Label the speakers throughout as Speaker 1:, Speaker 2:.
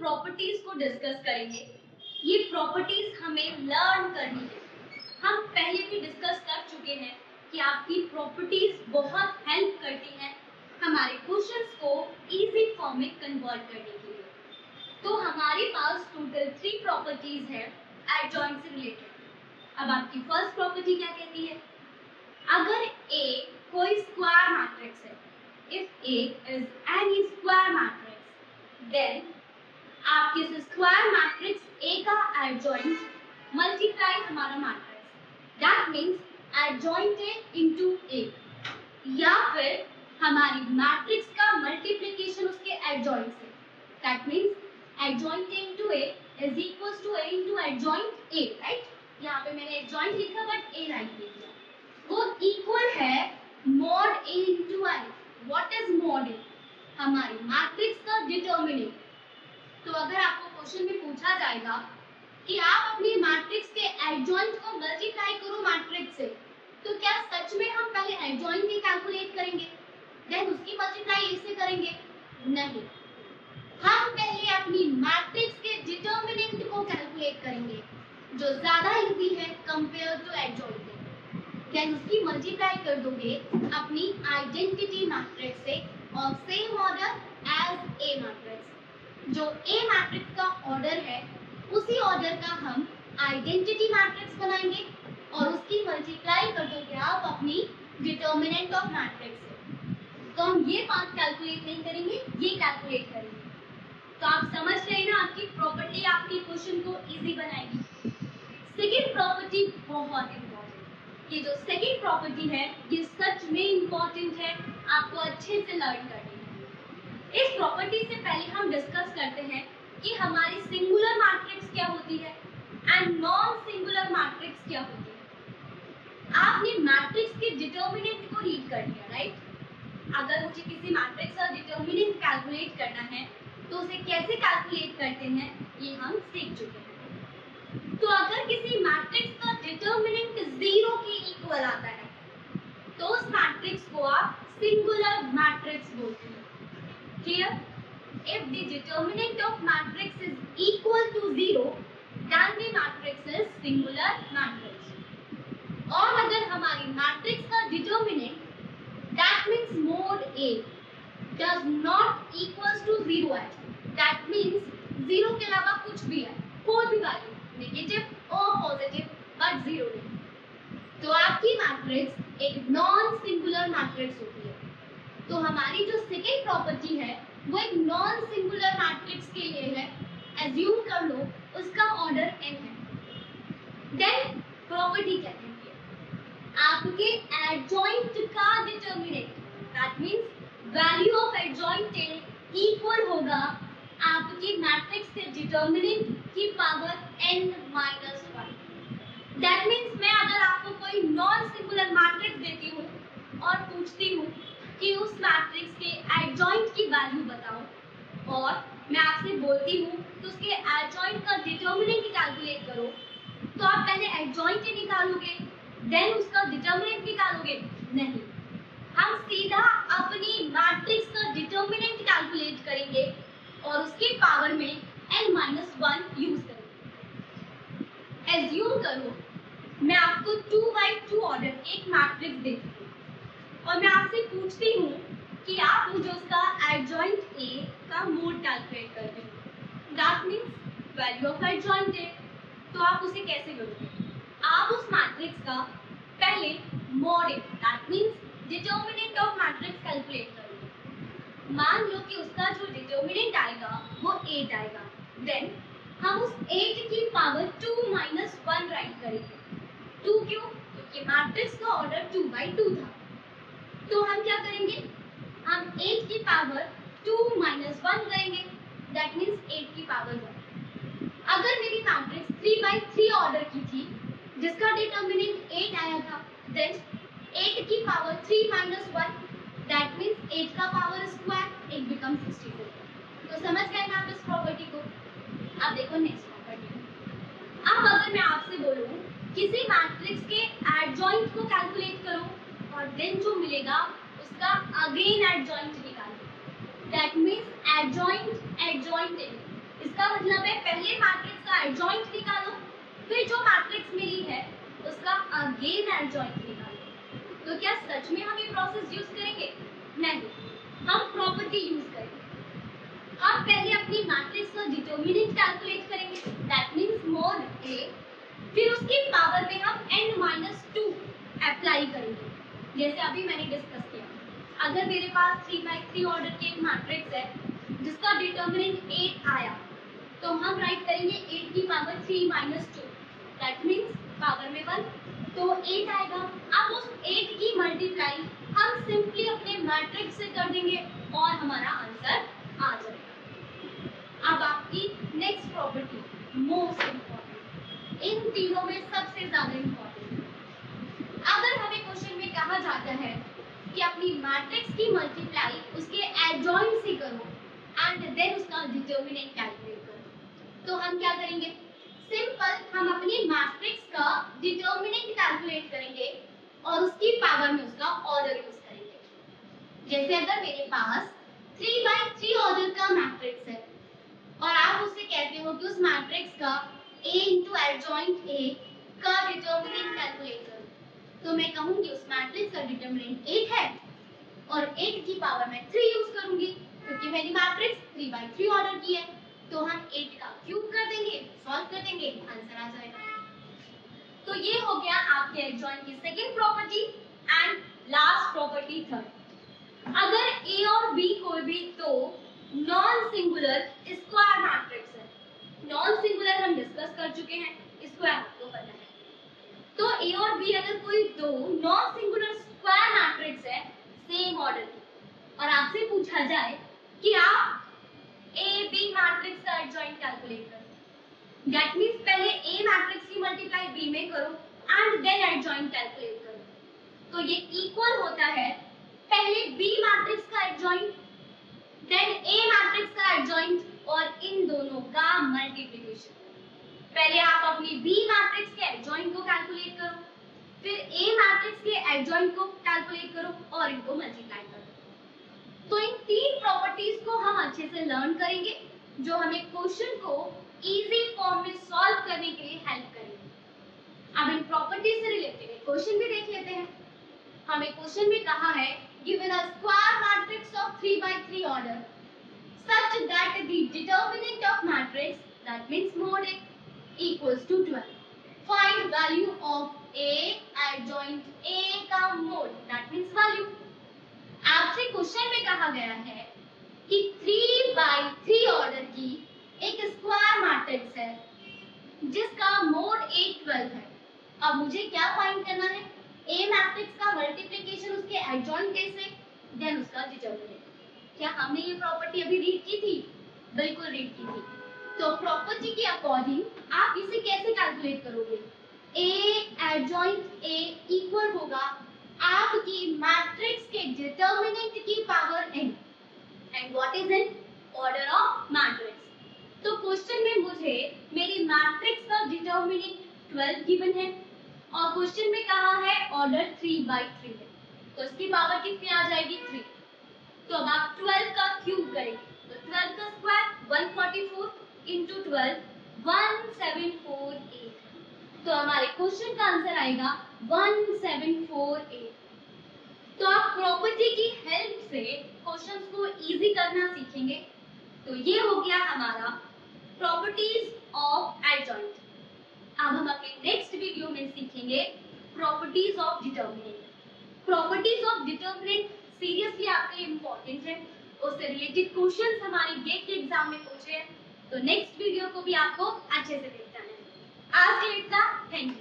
Speaker 1: Properties को discuss करेंगे। ये प्रॉपर्टीज हमें लर्न करनी है। हम पहले भी डिस्कस कर चुके हैं कि आपकी प्रॉपर्टीज बहुत हेल्प करती हैं हमारे क्वेश्चंस को इजी फॉर्म में कन्वर्ट करने के लिए। तो हमारे पास टोटल 3 प्रॉपर्टीज है एडजॉइंट से रिलेटेड। अब आपकी फर्स्ट प्रॉपर्टी क्या कहती है? अगर A कोई स्क्वायर मैट्रिक्स है, if A is any square matrix, then आप किस स्क्वायर मैट्रिक्स A का एडजॉइंट मल्टीप्लाई हमारा matrix, that means adjoint A into A, या फिर हमारी मैट्रिक्स का मल्टीप्लिकेशन उसके एडजॉइंट से, that means adjoint A into A is equals to A into adjoint A, right? यहाँ पे मैंने एडजॉइंट लिखा बट A राइट लिख दिया। वो इक्वल है mod A into I। What is mod A? हमारी मैट्रिक्स का डिटर्मिनेंट। तो अगर आपको क्वेश्चन में पूछा जाएगा कि आप अपनी मैट्रिक्स के एडजॉइंट को मल्टीप्लाई करो मैट्रिक्स से, तो क्या सच में हम पहले एडजॉइंट ही कैलकुलेट करेंगे देन उसकी मल्टीप्लाई A से करेंगे? नहीं, हम पहले अपनी मैट्रिक्स के डिटर्मिनेंट को कैलकुलेट करेंगे जो ज्यादा इजी है कंपेयर टू एडजॉइंट। देन उसकी मल्टीप्लाई कर दोगे अपनी आइडेंटिटी मैट्रिक्स से और same order as A matrix. जो ए मैट्रिक्स का ऑर्डर है उसी ऑर्डर का हम आइडेंटिटी मैट्रिक्स बनाएंगे और उसकी मल्टीप्लाई कर दोगे आप अपनी डिटर्मिनेंट ऑफ मैट्रिक्स से। तो हम ये पार्ट कैलकुलेट नहीं करेंगे, ये कैलकुलेट करेंगे। तो आप समझ रहे ना, आपकी प्रॉपर्टी आपकी क्वेश्चन को इजी बनाएगी। सेकेंड प्रॉपर्टी बहुत इंपॉर्टेंट। ये जो सेकेंड प्रॉपर्टी है ये सच में इंपॉर्टेंट है, आपको अच्छे से लर्न करनी है। इस प्रॉपर्टी से पहले हम डिस्कस करते हैं कि हमारी सिंगुलर मैट्रिक्स क्या होती है एंड नॉन सिंगुलर मैट्रिक्स क्या होती है। आपने मैट्रिक्स के डिटर्मिनेंट को रीड कर लिया, राइट? अगर मुझे किसी मैट्रिक्स का डिटर्मिनेंट कैलकुलेट करना है तो उसे कैसे कैलकुलेट करते हैं ये हम सीख चुके हैं। तो अगर किसी मैट्रिक्स का डिटर्मिनेंट 0 के इक्वल आता है तो उस मैट्रिक्स को आप सिंगुलर मैट्रिक्स बोलते हैं। Clear? If the determinant of matrix is equal to 0 then the matrix is singular matrix. और अगर हमारी मैट्रिक्स का determinant that means mod A does not equals to 0 है, दैट मींस 0 के अलावा कुछ भी है, कोई भी वैल्यू नेगेटिव और पॉजिटिव बट 0 नहीं, तो आपकी मैट्रिक्स एक नॉन सिंगुलर मैट्रिक्स होती है। तो हमारी जो सेकेंड प्रॉपर्टी है वो एक नॉन सिंगुलर मैट्रिक्स के लिए है। एज्यूम कर लो उसका ऑर्डर n है। देन प्रॉपर्टी क्या कहती है? आपके एडजॉइंट का determinant, that means value of adjoint A equal होगा आपकी मैट्रिक्स के डिटर्मिनेंट की पावर n-1। दैट मींस मैं अगर आपको कोई नॉन सिंगुलर मैट्रिक्स देती हूँ और पूछती हूँ कि उस मैट्रिक्स के एडजॉइंट की वैल्यू बताओ और मैं आपसे बोलती हूँ तो उसके एडजॉइंट का डिटर्मिनेंट कैलकुलेट करो, तो आप पहले एडजॉइंट ही निकालोगे देन उसका डिटर्मिनेंट निकालोगे? नहीं, हम सीधा अपनी मैट्रिक्स का डिटर्मिनेंट कैलकुलेट करेंगे और उसके पावर में n-1 यूज करेंगे। एज्यूम करो मैं आपको 2x2 ऑर्डर एक मैट्रिक्स देती हूँ और मैं आपसे पूछती हूँ कि आप मुझे उसका एडजॉइंट A का मोड कैलकुलेट कर दें, that means value of adjoint A। तो आप उसे कैसे करोगे? आप उस मैट्रिक्स का पहले mod A that means determinant of matrix calculate करोगे। मान लो कि उसका जो डिटर्मिनेंट आएगा वो 8 आएगा, देन हम उस 8 की पावर 2-1 राइट करेंगे। 2 क्यों? क्योंकि मैट्रिक्स का ऑर्डर 2/2 था। तो हम क्या करेंगे? हम 8 की पावर 2-1 करेंगे, दैट मींस 8 की पावर 1। अगर मेरी मैट्रिक्स 3/3 ऑर्डर की थी जिसका डिटर्मिनेंट 8 आया था, देन 8 की पावर 3-1 दैट मींस 8 का पावर स्क्वायर, 8 बिकम 64। तो समझ गए ना आप इस प्रॉपर्टी को? अब देखो नेक्स्ट प्रॉपर्टी। अब अगर मैं आपसे बोलूं किसी मैट्रिक्स के एडजॉइंट को कैलकुलेट करो और देन जो मिलेगा उसका अगेन एडजॉइंट निकालो, दैट मींस एडजॉइंट इसका मतलब है पहले मैट्रिक्स का एडजॉइंट निकालो, फिर जो मैट्रिक्स मिली है उसका अगेन एडजॉइंट निकालो। तो क्या सच में हम ये प्रोसेस यूज करेंगे? नहीं, हम प्रॉपर्टी यूज करेंगे। हम पहले अपनी मैट्रिक्स का डिटरमिनेंट कैलकुलेट करेंगे, दैट मींस mod a, फिर उसकी पावर में हम n-2 अप्लाई करेंगे। जैसे अभी मैंने डिस्कस किया, अगर मेरे पास 3x3 ऑर्डर की एक मैट्रिक्स है जिसका डिटरमिनेंट 8 आया, तो हम राइट करेंगे 8 की पावर 3-2, दैट मींस पावर में 1, तो 8 आएगा। अब उस 8 की मल्टीप्लाई हम सिंपली अपने मैट्रिक्स से कर देंगे और हमारा आंसर आ जाएगा। अब आपकी नेक्स्ट प्रॉपर्टी मोस्ट इंपॉर्टेंट, इन तीनों में सबसे ज्यादा इंपॉर्टेंट। अगर हमें क्वेश्चन में कहा जाता है कि अपनी मैट्रिक्स की मल्टीप्लाई उसके एडजॉइंट से करो एंड देन उसका डिटरमिनेंट कैलकुलेट करो, तो हम क्या करेंगे? सिंपल, हम अपनी मैट्रिक्स का डिटरमिनेंट कैलकुलेट करेंगे और उसकी पावर में उसका ऑर्डर यूज करेंगे। जैसे अगर मेरे पास 3/3 ऑर्डर का मैट्रिक्स है और आप उससे कहते हो कि उस मैट्रिक्स का A into adjoint A का डिटरमिनेंट कैलकुलेट करो, तो मैं कहूंगी उस मैट्रिक्स का डिटरमिनेंट 8 है और 8 की पावर में 3 यूज करूंगी क्योंकि मेरी मैट्रिक्स 3/3 ऑर्डर की है, तो हम 8 का क्यूब कर देंगे, सॉल्व कर देंगे, आंसर आ जाएगा। तो ये हो गया आपके एडजॉइंट की second property and last property third. अगर A और B कोई भी दो नॉन सिंगुलर स्क्वायर मैट्रिक्स है, नॉन सिंगुलर हम डिस्कस कर चुके हैं, स्क्वायर आपको पता है, तो A और B अगर कोई दो नॉन सिंगुलर स्क्वायर मैट्रिक्स है सेम ऑर्डर की और आपसे पूछा जाए कि आप A B मैट्रिक्स का एडजॉइंट कैलकुलेट करो, दैट मींस पहले A मैट्रिक्स की मल्टीप्लाई B में करो एंड देन एडजॉइंट कैलकुलेट करो, तो ये इक्वल होता है पहले B मैट्रिक्स का एडजॉइंट देन A मैट्रिक्स का एडजॉइंट और इन दोनों का मल्टीप्लिकेशन। पहले आप अपनी B मैट्रिक्स के एडजॉइंट को कैलकुलेट करो, फिर A मैट्रिक्स के एडजॉइंट को कैलकुलेट करो और इनको मल्टीप्लाई करो। तो इन तीन प्रॉपर्टीज को हम अच्छे से लर्न करेंगे जो हमें क्वेश्चन को इजी फॉर्म में सॉल्व करने के लिए हेल्प करेंगे। अब इन प्रॉपर्टीज से रिलेटेड एक क्वेश्चन भी देख लेते हैं। हमें क्वेश्चन में कहा है given a square matrix of 3/3 order such that the determinant of matrix, that means mod A, equals to 12. Find value of A adjoint A का mod, that means value. आपसे क्वेश्चन में कहा गया है कि 3/3 ऑर्डर की एक स्क्वायर मैट्रिक्स है जिसका मोड A 12 है। अब मुझे क्या फाइंड करना है? A मैट्रिक्स का मल्टीप्लिकेशन उसके एडजॉइंट से देन उसका डिटरमिनेंट। क्या हमने ये प्रॉपर्टी अभी रीड की थी? बिल्कुल रीड की थी। तो प्रॉपर्टी के अकॉर्डिंग आप इसे कैसे कैलकुलेट करोगे? A एडजॉइंट A इक्वल होगा आपकी मैट्रिक्स के डिटरमिनेंट की power n and what is n? Order of matrix. तो क्वेश्चन में मुझे मेरी मैट्रिक्स का डिटरमिनेंट 12 गिवन है और क्वेश्चन में कहा है ऑर्डर 3/3 है, तो इसकी पावर कितनी आ जाएगी? 3। तो अब आप 12 का क्यूब करेंगे, तो 12 का स्क्वायर 144 into 12 1748, तो हमारे क्वेश्चन का आंसर आएगा 1748। तो आप प्रॉपर्टी की हेल्प से क्वेश्चंस को इजी करना सीखेंगे। तो ये हो गया हमारा प्रॉपर्टीज ऑफ एडजॉइंट। अब हम अपने नेक्स्ट वीडियो में सीखेंगे properties of determinant. Properties of determinant seriously आपके लिए इंपॉर्टेंट है, उससे रिलेटेड क्वेश्चंस हमारे गेट के एग्जाम में पूछे हैं, तो नेक्स्ट वीडियो को भी आपको अच्छे से देखना है। आज के लिए इतना, थैंक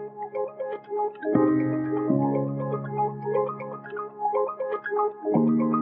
Speaker 1: यू।